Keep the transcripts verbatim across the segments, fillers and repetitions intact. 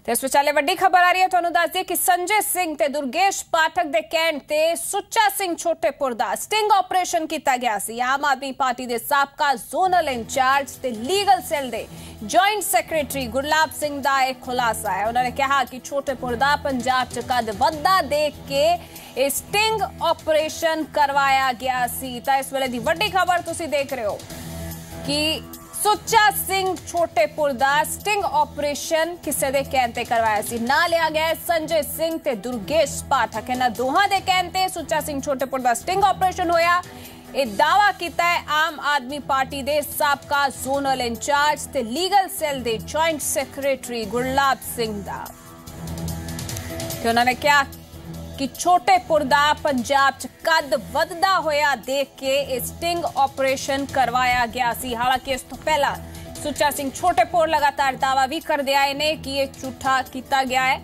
ਤੇ ਇਸ ਵਿਚਾਲੇ ਵੱਡੀ ਖਬਰ ਆ ਰਹੀ ਹੈ। ਤੁਹਾਨੂੰ ਦੱਸ ਦਈਏ ਕਿ ਸੰਜੇ ਸਿੰਘ ਤੇ ਦੁਰਗੇਸ਼ ਪਾਠਕ ਦੇ ਕਹਿਣ ਤੇ ਸੁੱਚਾ ਸਿੰਘ ਛੋਟੇਪੁਰ ਦਾ ਸਟਿੰਗ ਆਪਰੇਸ਼ਨ ਕੀਤਾ ਗਿਆ ਸੀ। ਆਮ ਆਦਮੀ ਪਾਰਟੀ ਦੇ ਸਾਬਕਾ ਜ਼ੋਨਲ ਇੰਚਾਰਜ ਤੇ ਲੀਗਲ ਸੈੱਲ ਦੇ ਜੁਆਇੰਟ ਸੈਕਟਰੀ ਗੁਰਲਾਬ ਸਿੰਘ ਦਾ ਇਹ ਖੁਲਾਸਾ ਹੈ। ਉਹਨਾਂ ਨੇ ਕਿਹਾ ਕਿ ਛੋਟੇਪੁਰ ਦਾ ਪੰਜਾਬ ਚ ਕਦ ਵੱਧਦਾ ਦੇਖ ਕੇ ਇਹ ਸਟਿੰਗ ਆਪਰੇਸ਼ਨ ਕਰਵਾਇਆ ਗਿਆ ਸੀ। ਤਾਂ ਇਸ ਵੇਲੇ ਦੀ ਵੱਡੀ ਖਬਰ ਤੁਸੀਂ ਦੇਖ ਰਹੇ ਹੋ ਕਿ ਸੁੱਚਾ ਸਿੰਘ ਛੋਟੇਪੁਰ ਦਾ ਸਟਿੰਗ ਆਪਰੇਸ਼ਨ ਕਿਸੇ ਦੇ ਕਹਿਣ ਤੇ ਕਰਵਾਇਆ ਸੀ। ਨਾ ਲਿਆ ਗਿਆ ਸੰਜੇ ਸਿੰਘ ਤੇ ਦੁਰਗੇਸ਼ ਪਾਠਕ, ਇਹਨਾਂ ਦੋਹਾਂ ਦੇ ਕਹਿਣ ਤੇ ਸੁੱਚਾ ਸਿੰਘ ਛੋਟੇਪੁਰ ਦਾ ਸਟਿੰਗ ਆਪਰੇਸ਼ਨ ਹੋਇਆ। ਇਹ ਦਾਵਾ ਕੀਤਾ ਹੈ ਆਮ ਆਦਮੀ ਪਾਰਟੀ ਦੇ ਸਾਬਕਾ ਜ਼ੋਨਲ ਇੰਚਾਰਜ ਤੇ ਲੀਗਲ ਸੈੱਲ ਦੇ ਜੁਆਇੰਟ ਸੈਕਟਰੀ ਗੁਰਲਾਬ ਸਿੰਘ ਦਾ। ਤੇ ਉਹਨਾਂ ਨੇ ਕਿਹਾ ਕਿ ਛੋਟੇਪੁਰ ਦਾ ਪੰਜਾਬ ਚ ਕੱਦ ਵੱਧਦਾ ਹੋਇਆ ਦੇਖ ਕੇ ਇਹ ਸਟਿੰਗ ਆਪਰੇਸ਼ਨ ਕਰਵਾਇਆ ਗਿਆ ਸੀ। ਹਾਲਾਂਕਿ ਇਸ ਤੋਂ ਪਹਿਲਾਂ ਸੁੱਚਾ ਸਿੰਘ ਛੋਟੇਪੁਰ ਲਗਾਤਾਰ ਦਾਅਵਾ ਵੀ ਕਰਦੇ ਆਏ ਨੇ ਕਿ ਇਹ ਝੂਠਾ ਕੀਤਾ ਗਿਆ ਹੈ।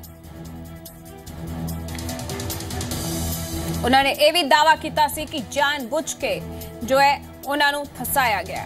ਉਹਨਾਂ ਨੇ ਇਹ ਵੀ ਦਾਅਵਾ ਕੀਤਾ ਸੀ ਕਿ ਜਾਣ ਬੁੱਝ ਕੇ ਜੋ ਹੈ ਉਹਨਾਂ ਨੂੰ ਫਸਾਇਆ ਗਿਆ।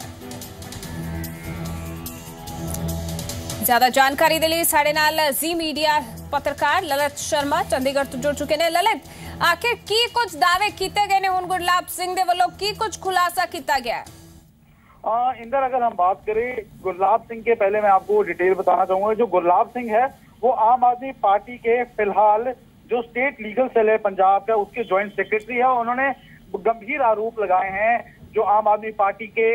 ਜ਼ਿਆਦਾ ਜਾਣਕਾਰੀ ਦੇ ਲਈ ਸਾਡੇ ਨਾਲ ਜ਼ੀ ਮੀਡੀਆ ਪੱਤਰਕਾਰ ਲਲਿਤ ਸ਼ਰਮਾ ਚੰਡੀਗੜ੍ਹ ਤੋਂ ਜੁੜ ਚੁੱਕੇ ਨੇ। ललित, आखिर की कुछ दावे किए गए ने हुण गुरलाब सिंह दे वल्लों की कुछ खुलासा किया गया है? इंदर, अगर हम बात करें गुरलाब सिंह के, पहले मैं आपको डिटेल बताना चाहूंगा। जो गुरलाब सिंह है वो आम आदमी पार्टी के फिलहाल जो स्टेट लीगल सेल है पंजाब का, उसके ज्वाइंट सेक्रेटरी है। उन्होंने गंभीर आरोप लगाए हैं जो आम आदमी पार्टी के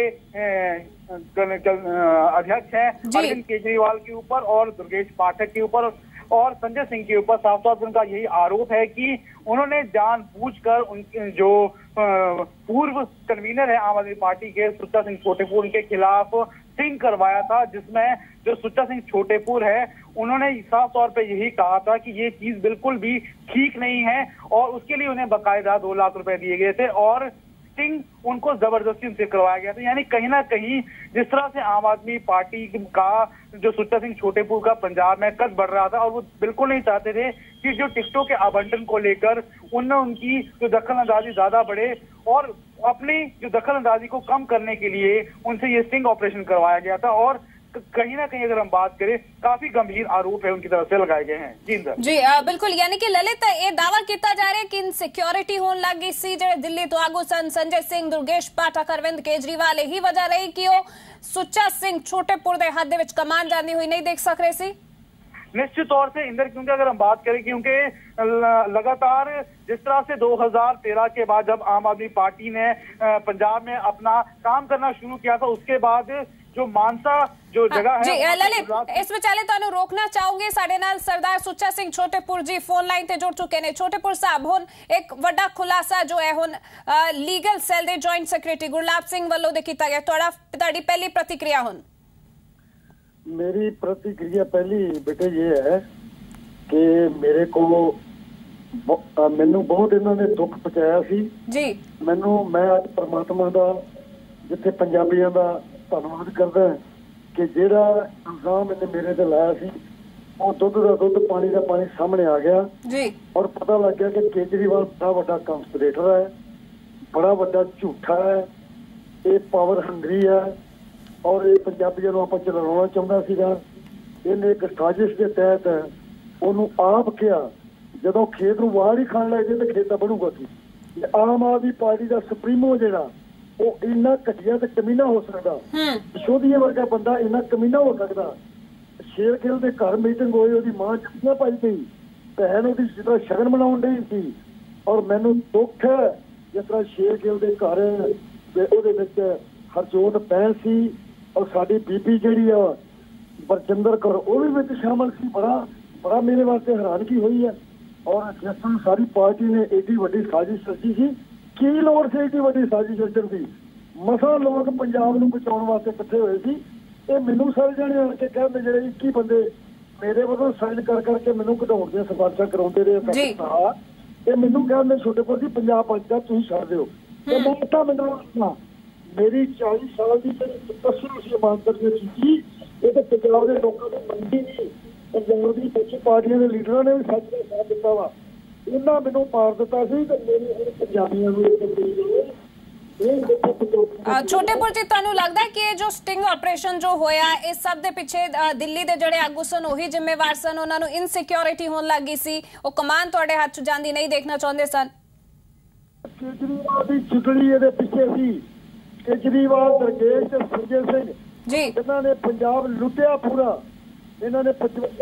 अध्यक्ष हैं अरविंद केजरीवाल के ऊपर और दुर्गेश पाठक के ऊपर और संजय सिंह के ऊपर। साफ तौर पर उनका यही आरोप है कि उन्होंने जानबूझकर उनके जो पूर्व कन्वीनर है आम आदमी पार्टी के सुच्चा सिंह छोटेपुर, उनके खिलाफ स्टिंग करवाया था, जिसमें जो सुच्चा सिंह छोटेपुर है उन्होंने साफ तौर पे यही कहा था कि ये चीज बिल्कुल भी ठीक नहीं है और उसके लिए उन्हें बकायदा दो लाख रुपए दिए गए थे और उनको जबरदस्ती उनसे करवाया गया था। यानी कहीं ना कहीं जिस तरह से आम आदमी पार्टी का जो सुच्चा सिंह छोटेपुर का पंजाब में कद बढ़ रहा था और वो बिल्कुल नहीं चाहते थे कि जो टिकटों के आवंटन को लेकर उनमें उनकी जो दखल अंदाजी ज्यादा बढ़े और अपनी जो दखल अंदाजी को कम करने के लिए उनसे ये स्टिंग ऑपरेशन करवाया गया था। और कहीं ना कहीं अगर हम बात करें काफी गंभीर आरोप है उनकी तरफ से लगाए गए हैं। जी जी आ, बिल्कुल, यानी कि ललित ये दावा किया जा रहा है कि इनसिक्योरिटी होने लगी सी जो दिल्ली तो आगू सन संजय सिंह, दुर्गेश पाठक, अरविंद केजरीवाल ही वजह रही कि वो सुच्चा सिंह छोटेपुर दे हद विच कमान जाती हुई नहीं देख सक रहे सी। निश्चित तौर से इंदर, क्योंकि अगर हम बात करें क्योंकि लगातार जिस तरह से दो हज़ार तेरह के बाद जब आम आदमी पार्टी ने पंजाब में अपना काम करना शुरू किया था, उसके बाद जो मानसा जो जगह है। जी ललित, इस विचाले तो रोकना चाहूंगे। साडे नाल सरदार सुच्चा सिंह छोटेपुर जी फोन लाइन ते जुड़ चुके ने। छोटेपुर साहब, हुण एक वड्डा खुलासा जो है हुण लीगल सैल दे जॉइंट सैकटरी गुरलाब सिंह वल्लों दे कीता गया, तुहाडा तुहाडी पहली प्रतिक्रिया? हुण मेरी प्रतिक्रिया पहली बेटे ये है कि मेरे को मैनू बहुत इन्होंने दुख पहुंचाया सी जी। मैनू मैं अज परमात्मा दा जिथे पंजाबियों दा धन्नवाद करदा कि जेड़ा इल्जाम इन्हें मेरे ते लाया सी वो दुध दा दुध पानी दा पानी सामने आ गया जी। और पता लग गया कि केजरीवाल बड़ा वड्डा कंस्पिरेटर है, बड़ा वड्डा झूठा है, ये पावर हंगरी है और ये पंजाबियों को आपस लड़ाना चाहता सीगा। इन्हें एक साजिश के तहत उन्होंने आप किया जो खेत में वाड़ ही खान लग जाए तो खेत बनूगा की। आम आदमी पार्टी का सुप्रीमो जिहड़ा वो इन्ना घटिया तो कमीना हो सकता, सिसोदिया वर्गा बंदा इन्ना कमीना हो सकता। शेरगिल के घर मीटिंग हुई, उसकी मां जफ्फियां पाई गई, भैन उसकी जिस तरह शगन मनाउण डई सी और मैनू दुख है जिस तरह शेरगिल के घर ਉਹਦੇ ਵਿੱਚ ਹਰਜੋਤ ਭੈਣ ਸੀ और साडी बीबी जिहड़ी आ बरजिंदर कौर वो भी विच शामिल सी। बड़ा बड़ा मेरे वास्ते हैरानगी हुई है और जिस तरह सारी पार्टी ने एडी वड्डी साजिश रची सी, की लोड़ से एडी वड्डी साजिश रचण दी? मसा लोग पंजाब नूं बचाउण वास्ते इकट्ठे होए सी। ये मैनू सारे जाने आण के कहंदे जिहड़े इक्की बंदे मेरे वल्लों साइन कर करके मैनू घटाउण दी सिफारिशां कराउंदे रहे, ये मैनू कहंदे छोटेपुर जी पंजाब पंचायत तुसीं छड्ड दिओ। ते मैं तां मैनू मेरी चालीस साल की तपस्या ईमानदारी की ये तो पंजाब के लोगों ने मंदी नहीं, पंजाब की कुछ पार्टियों के लीडर ने भी सच का साथ दिता वा। इन्होंने मैनू मार दिता सी कि मेरे पंजाबियों ਛੋਟੇਪੁਰ ਜੀ, ਤੁਹਾਨੂੰ ਲੱਗਦਾ ਹੈ ਕਿ ਇਹ ਜੋ ਸਟਿੰਗ ਆਪਰੇਸ਼ਨ ਜੋ ਹੋਇਆ ਇਸ ਸਭ ਦੇ ਪਿੱਛੇ ਦਿੱਲੀ ਦੇ ਜਿਹੜੇ ਆਗੂ ਸਨ ਉਹੀ ਜ਼ਿੰਮੇਵਾਰ ਸਨ? ਉਹਨਾਂ ਨੂੰ ਇਨਸਿਕਿਉਰਿਟੀ ਹੋਣ ਲੱਗੀ ਸੀ, ਉਹ ਕਮਾਨ ਤੁਹਾਡੇ ਹੱਥ ਚ ਜਾਂਦੀ ਨਹੀਂ ਦੇਖਣਾ ਚਾਹੁੰਦੇ ਸਨ? ਕੇਜਰੀਵਾਲ ਦੀ ਚੁਗਲੀ ਇਹਦੇ ਪਿੱਛੇ ਸੀ। ਕੇਜਰੀਵਾਲ, ਦਰਗੇਸ਼ ਤੇ ਸੰਜੇ ਸਿੰਘ ਜੀ, ਇਹਨਾਂ ਨੇ ਪੰਜਾਬ ਲੁੱਟਿਆ ਪੂਰਾ। ਇਹਨਾਂ ਨੇ ਪੰਜਾਬ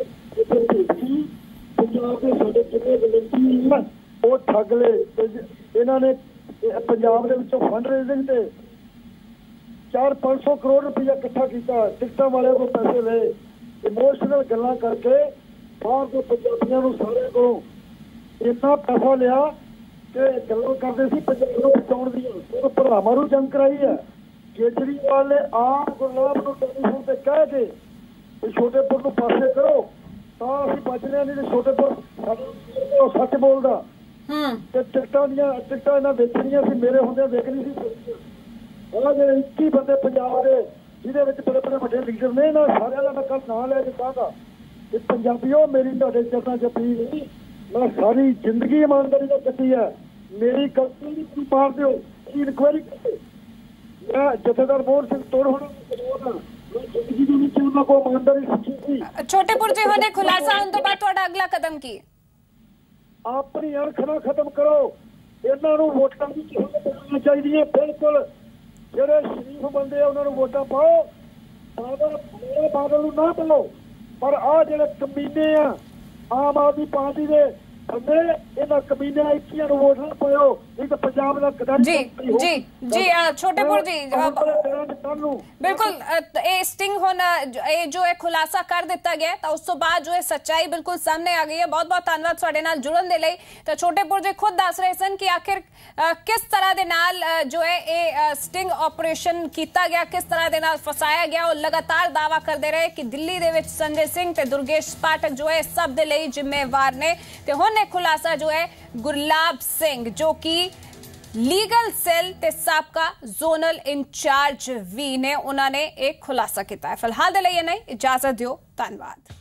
ਦੇ ਸਾਡੇ ਕਿੰਨੇ ਵਲੰਟੀਅਰ ਉਹ ਠੱਗ ਲਏ। ਇਹਨਾਂ ਨੇ ਪੰਜਾਬ ਦੇ ਵਿੱਚੋਂ ਫੰਡ ਰੇਜ਼ਿੰਗ ਤੇ ਚਾਰ ਪੰਜ ਸੌ ਕਰੋੜ ਰੁਪਇਆ ਇਕੱਠਾ ਕੀਤਾ। ਟਿਕਟਾਂ ਵਾਲਿਆਂ ਕੋਲ ਪੈਸੇ ਲਏ, ਇਮੋਸ਼ਨਲ ਗੱਲਾਂ ਕਰਕੇ ਬਾਹਰ ਦੇ ਪੰਜਾਬੀਆਂ ਨੂੰ ਸਾਰਿਆਂ ਕੋਲੋਂ ਇੰਨਾ ਪੈਸਾ ਲਿਆ ਕਿ ਗੱਲਾਂ ਕਰਦੇ ਸੀ ਪੰਜਾਬ ਨੂੰ ਬਚਾਉਣ ਦੀਆਂ। ਉਹ ਭਰਾਵਾਂ ਨੂੰ ਜੰਗ ਕਰਾਈ ਹੈ। ਕੇਜਰੀਵਾਲ ਨੇ ਆਮ ਗੁਰਲਾਬ ਨੂੰ ਟੈਲੀਫੋਨ ਤੇ ਕਹਿ ਕੇ ਛੋਟੇਪੁਰ ਨੂੰ ਪਾਸੇ ਕਰੋ ਤਾਂ ਅਸੀਂ ਬਚਨੇ, ਨਹੀਂ ਤੇ ਛੋਟੇਪੁਰ ਸਾਡੇ ਸੱਚ ਬੋਲਦਾ। ਤੇ ਟਿਕਟਾਂ ਦੀਆਂ ਟਿਕਟਾਂ ਇਹਨਾਂ ਵੇਚਣੀਆਂ ਸੀ, ਮੇਰੇ ਹੁੰਦਿਆਂ ਵੇਚਣੀ ਸੀ। ਆਹ ਜਿਹੜੇ ਇੱਕੀ ਬੰਦੇ ਪੰਜਾਬ ਦੇ ਜਿਹਦੇ ਵਿੱਚ ਬੜੇ ਬੜੇ ਵੱਡੇ ਲੀਡਰ ਨੇ, ਇਹਨਾਂ ਸਾਰਿਆਂ ਦਾ ਮੈਂ ਕੱਲ ਨਾਂ ਲੈ ਕੇ ਕਹਾਂਗਾ ਕਿ ਪੰਜਾਬੀਓ ਮੇਰੀ ਤੁਹਾਡੇ ਚਰਨਾਂ ਚ ਅਪੀਲ ਨਹੀਂ, ਮੈਂ ਸਾਰੀ ਜ਼ਿੰਦਗੀ ਇਮਾਨਦਾਰੀ ਨਾਲ ਕੱਟੀ ਹੈ। ਮੇਰੀ ਗਲਤੀ ਨਹੀਂ ਤੁਸੀਂ ਮਾਰ ਦਿਓ, ਇਨਕੁਆਇਰੀ ਕਰੋ। ਮੈਂ ਜਥੇਦਾਰ ਮੋਹਨ ਸਿੰਘ ਤੋੜ ਹੋਣਾ ਮੈਂ ਜ਼ਿੰਦਗੀ ਦੇ ਵਿੱਚ ਉਹਨਾਂ ਕੋਲ ਇਮਾਨਦਾਰੀ ਸਿੱਖੀ ਸੀ। ਛੋਟੇਪੁਰ ਜੀ, ਹੁਣ ਖੁਲਾਸਾ ਹੋਣ ਤੋਂ ਬਾਅਦ ਤੁਹਾਡਾ ਅਗਲਾ ਕਦਮ ਕੀ? ਆਪਣੀ ਅਣਖ ਨਾ ਖਤਮ ਕਰੋ। ਇਹਨਾਂ ਨੂੰ ਵੋਟਾਂ ਦੀ ਪਾਉਣੀਆਂ ਚਾਹੀਦੀਆਂ। ਬਿਲਕੁਲ ਜਿਹੜੇ ਸ਼ਰੀਫ ਬੰਦੇ ਆ ਉਹਨਾਂ ਨੂੰ ਵੋਟਾਂ ਪਾਓ, ਬਾਦਲ ਬਾਦਲ ਨੂੰ ਨਾ ਪਾਓ। ਪਰ ਆਹ ਜਿਹੜੇ ਕਮੀਨੇ ਆ ਆਮ ਆਦਮੀ ਪਾਰਟੀ ਦੇ ਬੰਦੇ, ਇਹਨਾਂ ਕਮੀਨਿਆਂ ਇੱਕੀਆਂ ਨੂੰ ਵੋਟ ਨਾ ਪਾਓ, ਨਹੀਂ ਤਾਂ ਪੰਜਾਬ ਦਾ ਕਦਮ। ਜੀ ਜੀ ਜੀ ਛੋਟੇਪੁਰ ਜੀ, ਬਿਲकुल ਇਹ ਸਟਿੰਗ ਹੁਣ ਇਹ ਜੋ ਇਹ ਖੁਲਾਸਾ ਕਰ ਦਿੱਤਾ ਗਿਆ ਤਾਂ ਉਸ ਤੋਂ ਬਾਅਦ ਜੋ ਇਹ ਸੱਚਾਈ ਬਿਲਕੁਲ ਸਾਹਮਣੇ ਆ ਗਈ ਹੈ। ਬਹੁਤ ਬਹੁਤ ਧੰਨਵਾਦ ਤੁਹਾਡੇ ਨਾਲ ਜੁੜਨ ਦੇ ਲਈ। ਤਾਂ ਛੋਟੇਪੁਰ ਜੀ ਖੁਦ ਦੱਸ ਰਹੇ ਸਨ ਕਿ ਆਖਿਰ ਕਿਸ ਤਰ੍ਹਾਂ ਦੇ ਨਾਲ ਜੋ ਹੈ ਇਹ ਸਟਿੰਗ ਆਪਰੇਸ਼ਨ ਕੀਤਾ ਗਿਆ, ਕਿਸ ਤਰ੍ਹਾਂ ਦੇ ਨਾਲ ਫਸਾਇਆ ਗਿਆ। ਉਹ ਲਗਾਤਾਰ ਦਾਅਵਾ ਕਰਦੇ ਰਹੇ ਕਿ ਦਿੱਲੀ ਦੇ ਵਿੱਚ ਸੰਜੇ ਸਿੰਘ ਤੇ ਦੁਰਗੇਸ਼ ਪਾਠਕ ਜੋ ਹੈ ਸਭ ਦੇ ਲਈ ਜ਼ਿੰਮੇਵਾਰ ਨੇ। ਤੇ ਹੁਣ ਇਹ ਖੁਲਾਸਾ ਜੋ ਹੈ ਗੁਰਲਾਬ ਸਿੰਘ ਜੋ ਕਿ ਲੀਗਲ ਸੈੱਲ ਤੇ ਸਾਬਕਾ ਜ਼ੋਨਲ ਇੰਚਾਰਜ ਵੀ ਨੇ, ਉਹਨਾਂ ਨੇ ਇੱਕ ਖੁਲਾਸਾ ਕੀਤਾ ਹੈ। ਫਿਲਹਾਲ ਦੇ ਲਈ ਇਹ ਨਹੀਂ, ਇਜਾਜ਼ਤ ਦਿਓ, ਧੰਨਵਾਦ।